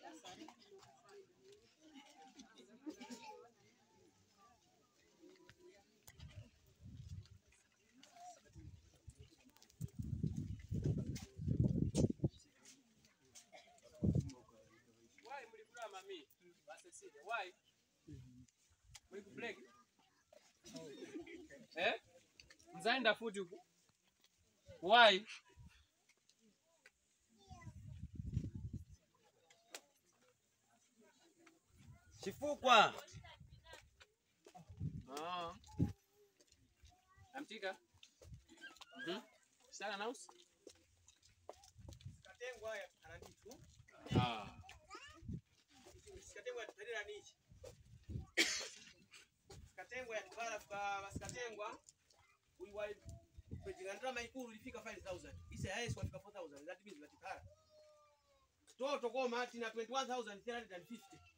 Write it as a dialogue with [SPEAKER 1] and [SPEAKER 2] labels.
[SPEAKER 1] Why? Break. Eh? Mzaenda futi huko. Why?
[SPEAKER 2] Chifukwa.
[SPEAKER 1] Amtika. Sasa naus.
[SPEAKER 2] Katengwa ya anaditu. Katengwa ya tadira nichi. Katengwa ya tibara katengwa uiwa pejingandra maikuru ilifika 5000. Isa highest wafika 4000. That means that tibara. Toto kwa mati na 21350.